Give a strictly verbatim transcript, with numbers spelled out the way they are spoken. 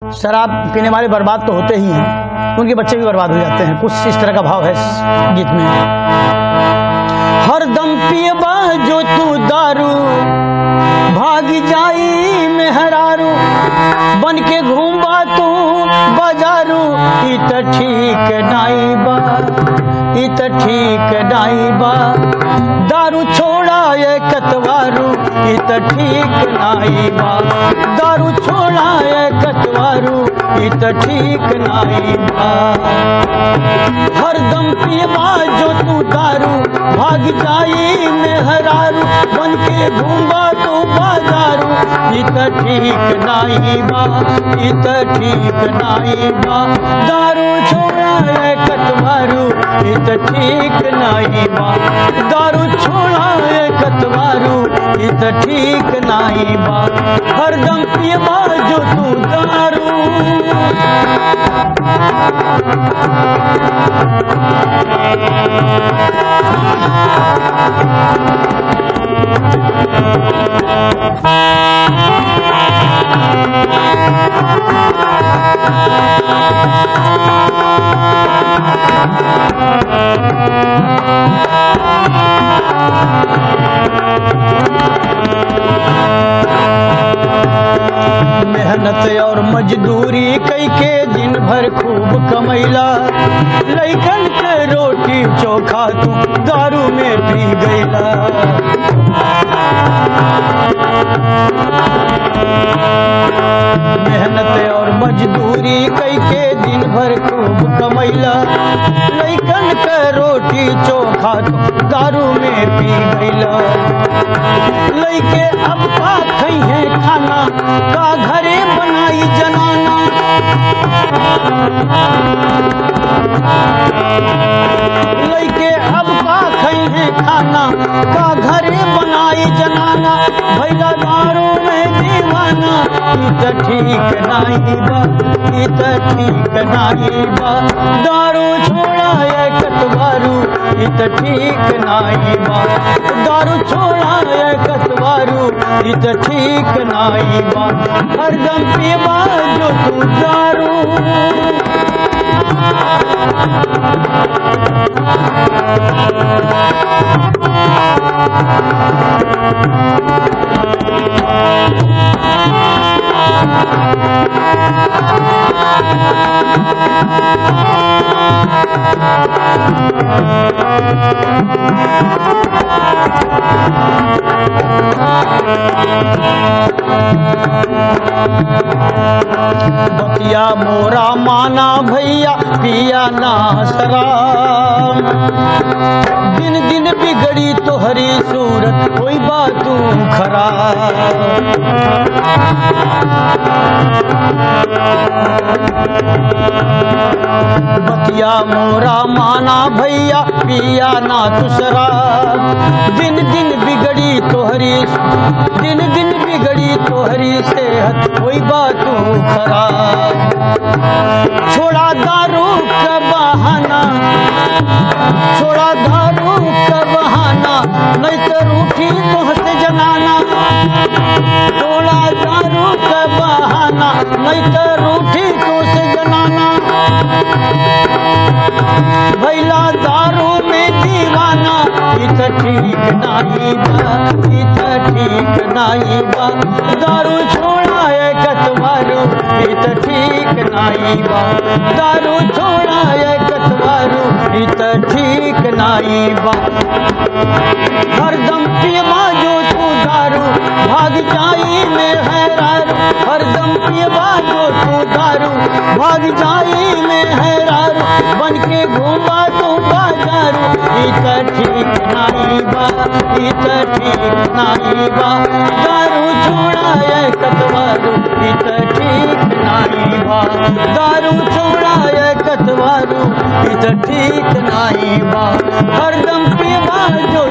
शराब पीने वाले बर्बाद तो होते ही हैं, उनके बच्चे भी बर्बाद हो जाते हैं। कुछ इस तरह का भाव है इस गीत में। हर दम पियबा जो तू दारू, भाग जाई मेहरारू, बन के घूमबा तू बाजारू, ई त ठीक नाई बा, ई त ठीक नाई बा। दारू छोड़ा ये कतवारू, ई त ठीक नाई बा। दारू छोड़ा ये कतवारू, ई त ठीक नाई बा। हर दम पियबा जो तू दारू, भाग जाई मेहरारू, बन के घूमबा तू बाजारू, ई त ठीक नाई बा, ई त ठीक नाई बा। दारू छोड़ा ये कतवारू, ई त ठीक नाई बा। दारू छोड़ा ये कतवारू, ई त ठीक नाई बा। हरदम पियबा जो तू दारू। मेहनत और मजदूरी कई के दिन भर खूब कमैला, लइकन के रोटी चोखा तू दारू में पी गईला। मेहनत और मजदूरी कई के दिन भर खूब कमैला, लइकन के रोटी चोखा तू दारू में पी गईला। लइके अब का खई है खाना, का घरे बनाई जनाना। लइके अब का खई है खाना, का घरे बनाई जनाना। भैया दारू में दीवाना, ई त ठीक नाई बा, ई त ठीक नाई बा। दारू छोड़ा ये कतवारू, ई त ठीक नाई बा। दारू छोड़ा ये कतवारू, ई त ठीक नाई बा। हरदम पियबा जो तू दारू। बतिया मोरा माना भैया, पिया ना शराब। दिन दिन बिगड़ी तोहरी सूरत, कोई बातू खराब। बतिया मोरा माना भैया, पिया ना तू शराब। दिन दिन बिगड़ी तोहरी, दिन दिन बिगड़ी तोहरी सेहत, कोई बातू खराब। छोड़ा दारू का बहाना, छोड़ा दारू का बहाना, नहीं तो रूठी तुहसे जनाना। छोड़ा दारू का बहाना, नहीं तो रूठी तुहसे जनाना। भैला दारू में दीवाना, ई त ठीक नाई बा, ई त ठीक नाई बा। दारू छोड़ा ये कतवारू, ई त ठीक नाई बा। दारू छोड़ा ये कतवारू, ई त ठीक नाई बा। हरदम पियबा जो तू दारू, भाग जाई मेहरारू। हरदम पियबा जो तू दारू, भाग जाई मेहरारू, बन के घूमा तू बाजारू। ई त ठीक नाई बा, ई त ठीक नाई बा। दारू छोड़ा ये कतवारू, ई त ठीक नाई बा। दारू छोड़ा ये कतवारू, ई त ठीक नाई बा। हरदम पियबा जो